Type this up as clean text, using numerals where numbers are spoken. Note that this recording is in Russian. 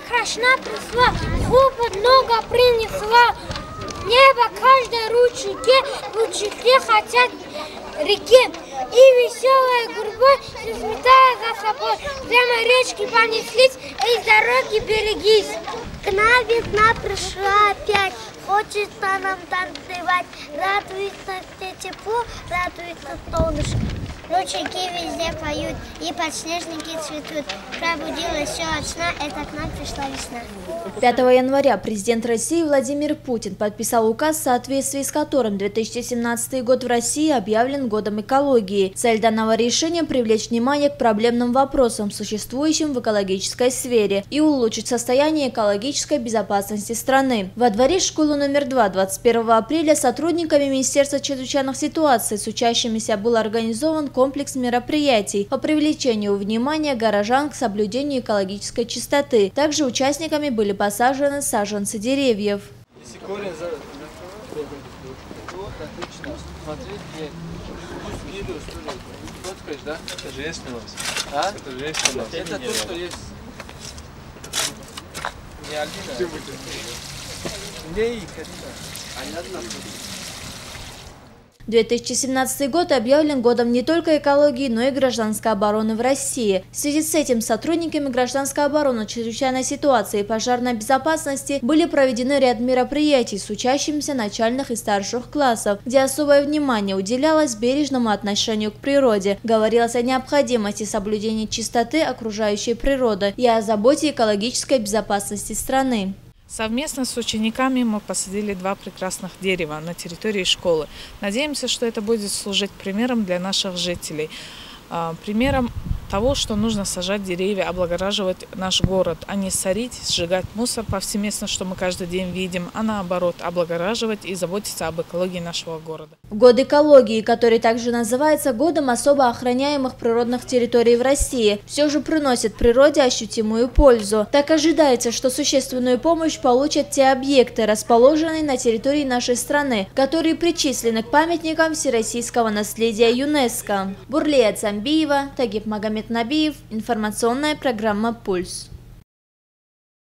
крашна пришла, хлопот много принесла. Небо каждой ручейке хотят реки. И веселая гурьбой сметая за собой. Прямо речки понеслись, и с дороги берегись. К нам весна пришла опять, хочется нам танцевать. Радуется все тепло, радуется солнышко. Ручейки везде поют, и подснежники цветут. Пробудилась все от сна, это к нам пришла весна. 5 января президент России Владимир Путин подписал указ, в соответствии с которым 2017 год в России объявлен годом экологии. Цель данного решения – привлечь внимание к проблемным вопросам, существующим в экологической сфере, и улучшить состояние экологической безопасности страны. Во дворе школы номер 2 21 апреля сотрудниками Министерства чрезвычайных ситуаций с учащимися был организован комплекс мероприятий по привлечению внимания горожан к соблюдению экологической чистоты. Также участниками были посажены саженцы деревьев. Если корень отлично. Смотри, фоткаешь, да? Это женственность. А? Это женственность. Это то, что есть. Не Альбина. Не Карина. 2017 год объявлен годом не только экологии, но и гражданской обороны в России. В связи с этим сотрудниками гражданской обороны, чрезвычайной ситуации и пожарной безопасности были проведены ряд мероприятий с учащимися начальных и старших классов, где особое внимание уделялось бережному отношению к природе, говорилось о необходимости соблюдения чистоты окружающей природы и о заботе экологической безопасности страны. Совместно с учениками мы посадили 2 прекрасных дерева на территории школы. Надеемся, что это будет служить примером для наших жителей. Примером того, что нужно сажать деревья, облагораживать наш город, а не сорить, сжигать мусор повсеместно, что мы каждый день видим, а наоборот, облагораживать и заботиться об экологии нашего города. Год экологии, который также называется годом особо охраняемых природных территорий в России, все же приносит природе ощутимую пользу. Так ожидается, что существенную помощь получат те объекты, расположенные на территории нашей страны, которые причислены к памятникам всероссийского наследия ЮНЕСКО. Бурлея Цамбиева, Тагиб Магомед Набиев, информационная программа «Пульс».